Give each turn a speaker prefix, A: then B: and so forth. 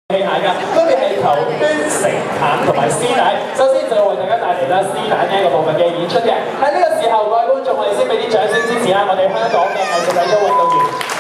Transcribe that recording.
A: 器械㗎，分別係球圈、繩棒同埋絲帶。首先就為大家帶嚟啦絲帶呢一個部分嘅演出嘅。喺呢個時候，各位觀眾，我哋先俾啲掌聲支持下我哋香港嘅藝術體操運動員。